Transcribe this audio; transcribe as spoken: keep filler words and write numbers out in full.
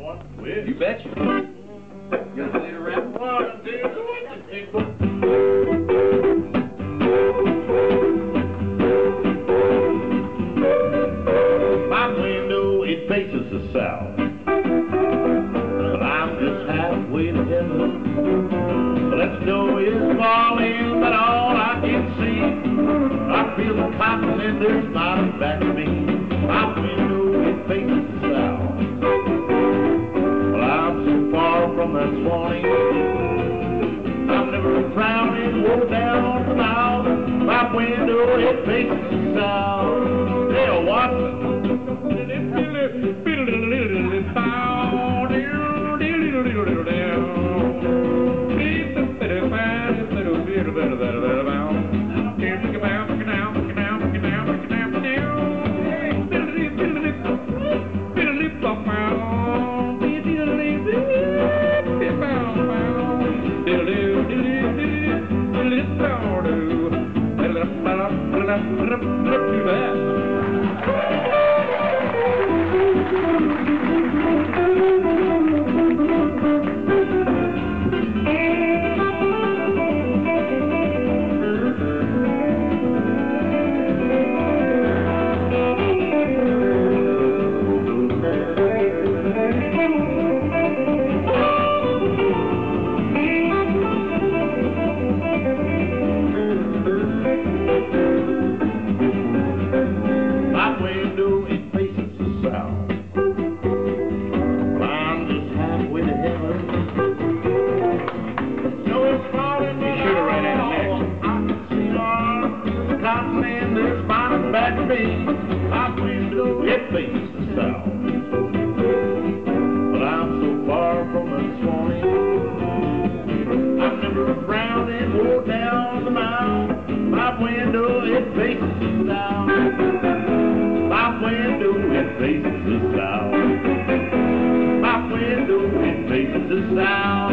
one? With? You betcha. You gonna play it around? One, two, three, four. My window, it faces the south, but I'm just halfway to heaven. The snow is falling, but all I can see, I feel the cotton and they're smiling back at me. My window, it faces the south. Well, I'm so far from that Swanee, I'm never frowning, woe down the mouth. My window, it faces the south. They'll watch it. Back to me, my window, it faces the south. But I'm so far from the Swanee, I'm never frowning, wore down the mouth. My window, it faces the south. My window, it faces the south. My window, it faces the south.